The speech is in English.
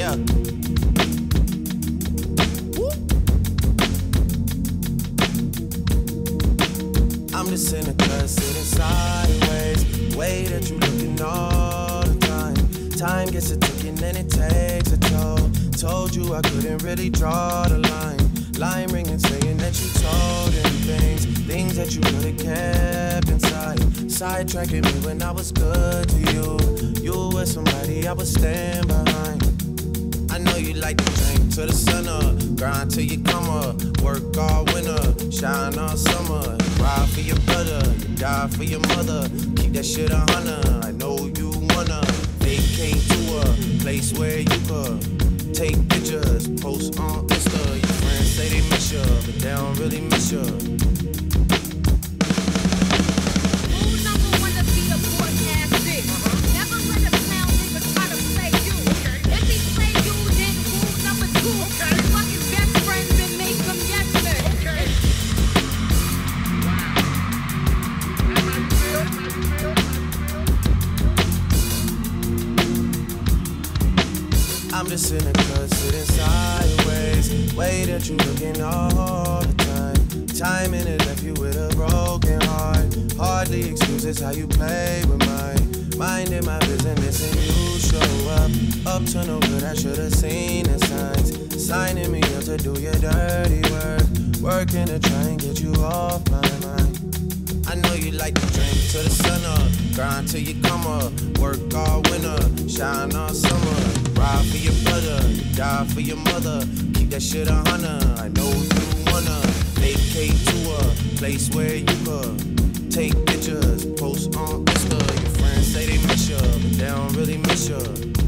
Yeah. I'm just in the cut, sitting sideways. Way that you looking all the time. Time gets a ticking and it takes a toll. Told you I couldn't really draw the line. Line ringing saying that you told him things that you could've kept inside. Sidetracking me when I was good to you. You were somebody I would stand behind. I know you like to drink till the sun up, grind till you come up, work all winter, shine all summer, ride for your brother, you die for your mother, keep that shit 100. I know you wanna vacate to a place where you could take pictures, post on Insta. Your friends say they miss you, but they don't really miss you. I'm just in the cut, sitting sideways. Way that you looking all the time. Timing it left you with a broken heart. Hardly excuses how you play with mine. Minding my business and you show up to no good, I should've seen the signs. Signing me up to do your dirty work. Working to try and get you off my mind. I know you like to drink till the sun up, grind till you come up, work all winter, shine all summer, ride for your brother, you die for your mother, keep that shit 100. I know you wanna vacate to a place where you could take pictures, post on Insta. Your friends say they miss you, but they don't really miss you.